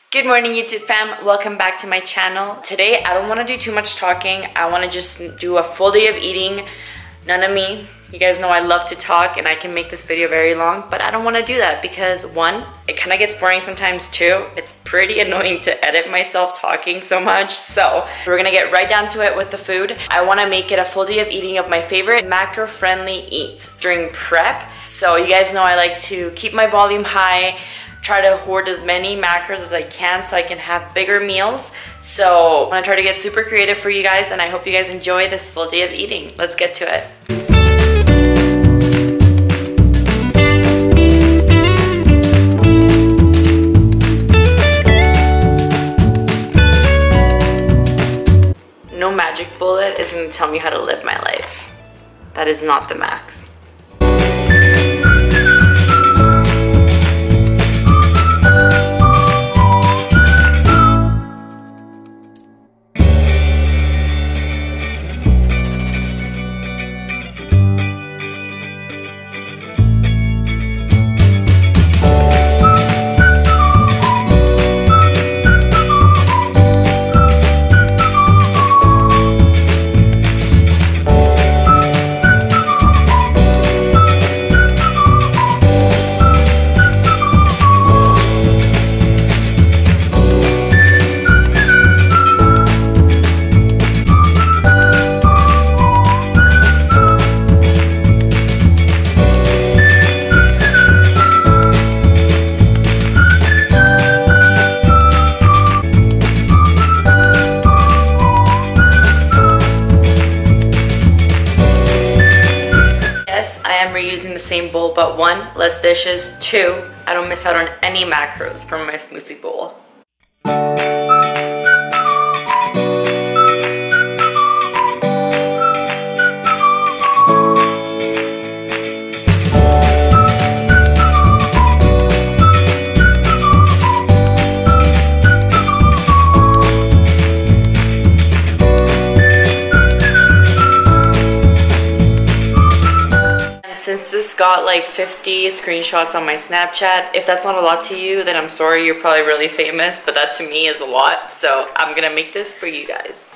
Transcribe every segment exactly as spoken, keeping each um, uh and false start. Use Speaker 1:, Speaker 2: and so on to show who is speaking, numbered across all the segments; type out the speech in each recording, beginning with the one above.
Speaker 1: Good morning, YouTube fam. Welcome back to my channel. Today, I don't want to do too much talking. I want to just do a full day of eating. None of me. You guys know I love to talk and I can make this video very long, but I don't want to do that because one, it kind of gets boring sometimes. Two, it's pretty annoying to edit myself talking so much. So we're gonna get right down to it with the food. I want to make it a full day of eating of my favorite macro-friendly eats during prep. So you guys know I like to keep my volume high, try to hoard as many macros as I can so I can have bigger meals. So I'm gonna try to get super creative for you guys, and I hope you guys enjoy this full day of eating. Let's get to it. No magic bullet is gonna tell me how to live my life. That is not the max. Reusing the same bowl, but one, less dishes. Two, I don't miss out on any macros from my smoothie bowl. Since this got like fifty screenshots on my Snapchat, if that's not a lot to you, then I'm sorry, you're probably really famous, but that to me is a lot, so I'm gonna make this for you guys.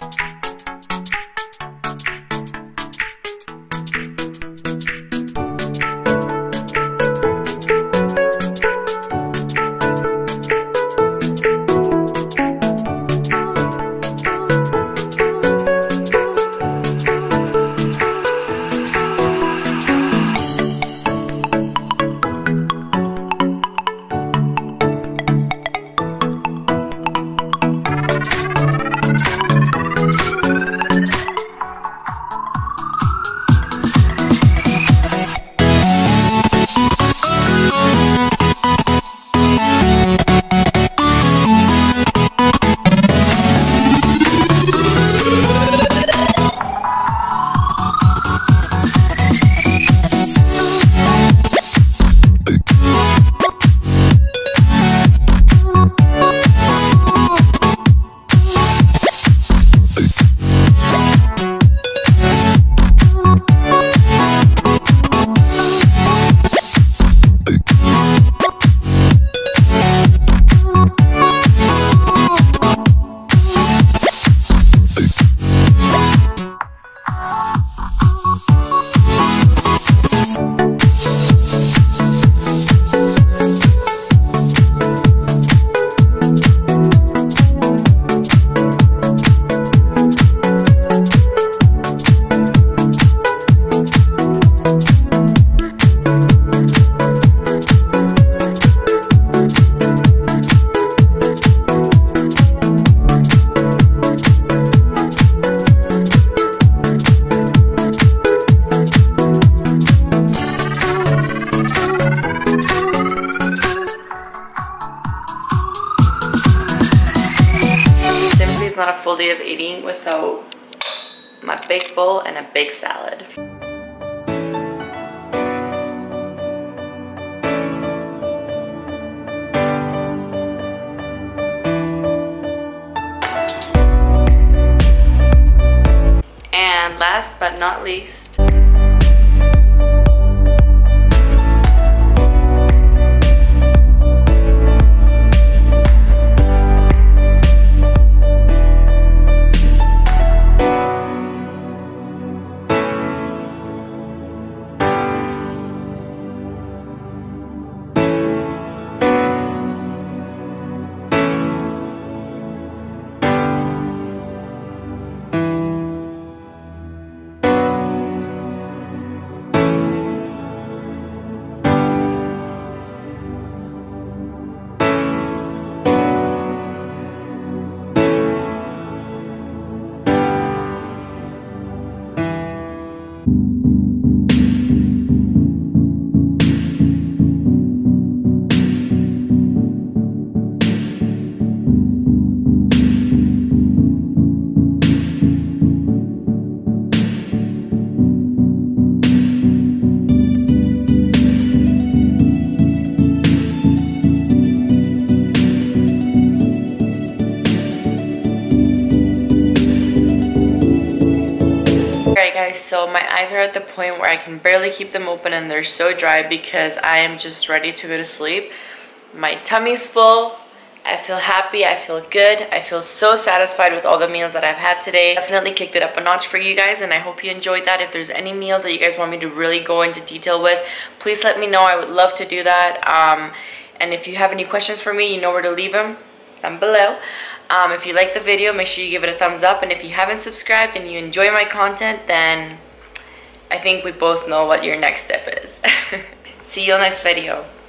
Speaker 1: It's not a full day of eating without my big bowl and a big salad. And last but not least, guys, so my eyes are at the point where I can barely keep them open and they're so dry because I am just ready to go to sleep. My tummy's full. I feel happy, I feel good, I feel so satisfied with all the meals that I've had today. Definitely kicked it up a notch for you guys, and I hope you enjoyed that. If there's any meals that you guys want me to really go into detail with, please let me know. I would love to do that. Um, and if you have any questions for me, you know where to leave them down below. Um, if you like the video, make sure you give it a thumbs up, and if you haven't subscribed and you enjoy my content, then I think we both know what your next step is. See you next video.